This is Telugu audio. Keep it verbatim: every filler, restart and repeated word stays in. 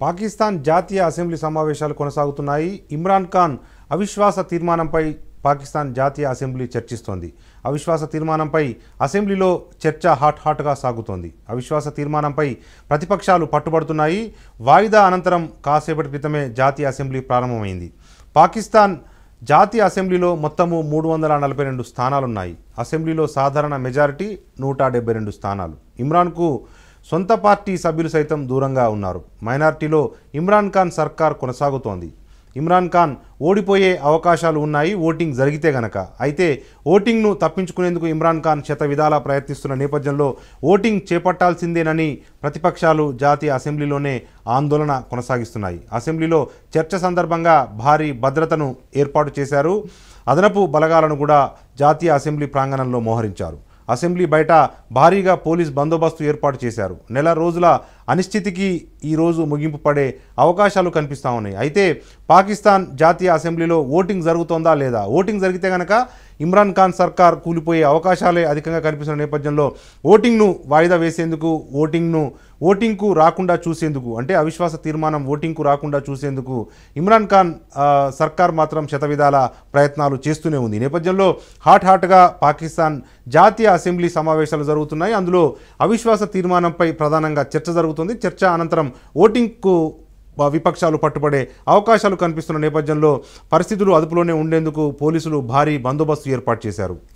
పాకిస్తాన్ జాతీయ అసెంబ్లీ సమావేశాలు కొనసాగుతున్నాయి. ఇమ్రాన్ ఖాన్ అవిశ్వాస తీర్మానంపై పాకిస్తాన్ జాతీయ అసెంబ్లీ చర్చిస్తోంది. అవిశ్వాస తీర్మానంపై అసెంబ్లీలో చర్చ హాట్ హాట్గా సాగుతోంది. అవిశ్వాస తీర్మానంపై ప్రతిపక్షాలు పట్టుబడుతున్నాయి. వాయిదా అనంతరం కాసేపటి క్రితమే జాతీయ అసెంబ్లీ ప్రారంభమైంది. పాకిస్తాన్ జాతీయ అసెంబ్లీలో మొత్తము మూడు వందల నలభై రెండు స్థానాలున్నాయి. అసెంబ్లీలో సాధారణ మెజారిటీ నూట డెబ్బై రెండు స్థానాలు. ఇమ్రాన్కు సొంత పార్టీ సభ్యులు సైతం దూరంగా ఉన్నారు. మైనార్టీలో ఇమ్రాన్ ఖాన్ సర్కార్ కొనసాగుతోంది. ఇమ్రాన్ ఖాన్ ఓడిపోయే అవకాశాలు ఉన్నాయి ఓటింగ్ జరిగితే గనక. అయితే ఓటింగ్ను తప్పించుకునేందుకు ఇమ్రాన్ ఖాన్ శత విధాలా ప్రయత్నిస్తున్న నేపథ్యంలో ఓటింగ్ చేపట్టాల్సిందేనని ప్రతిపక్షాలు జాతీయ అసెంబ్లీలోనే ఆందోళన కొనసాగిస్తున్నాయి. అసెంబ్లీలో చర్చ సందర్భంగా భారీ భద్రతను ఏర్పాటు చేశారు. అదనపు బలగాలను కూడా జాతీయ అసెంబ్లీ ప్రాంగణంలో మోహరించారు. అసెంబ్లీ బయట భారీగా పోలీస్ బందోబస్తు ఏర్పాటు చేశారు. నెల రోజుల అనిశ్చితికి ఈరోజు ముగింపు పడే అవకాశాలు కనిపిస్తూ ఉన్నాయి. అయితే పాకిస్తాన్ జాతీయ అసెంబ్లీలో ఓటింగ్ జరుగుతోందా లేదా, ఓటింగ్ జరిగితే కనుక ఇమ్రాన్ ఖాన్ సర్కార్ కూలిపోయే అవకాశాలే అధికంగా కనిపిస్తున్న నేపథ్యంలో ఓటింగ్ను వాయిదా వేసేందుకు, ఓటింగ్ను ఓటింగ్కు రాకుండా చూసేందుకు, అంటే అవిశ్వాస తీర్మానం ఓటింగ్కు రాకుండా చూసేందుకు ఇమ్రాన్ ఖాన్ సర్కార్ మాత్రం శతవిధాల ప్రయత్నాలు చేస్తూనే ఉంది. ఈ నేపథ్యంలో హాట్ హాట్గా పాకిస్తాన్ జాతీయ అసెంబ్లీ సమావేశాలు జరుగుతున్నాయి. అందులో అవిశ్వాస తీర్మానంపై ప్రధానంగా చర్చ జరుగుతుంది. చర్చ అనంతరం ఓటింగ్కు విపక్షాలు పట్టుబడే అవకాశాలు కనిపిస్తున్న నేపథ్యంలో పరిస్థితులు అదుపులోనే ఉండేందుకు పోలీసులు భారీ బందోబస్తు ఏర్పాటు చేశారు.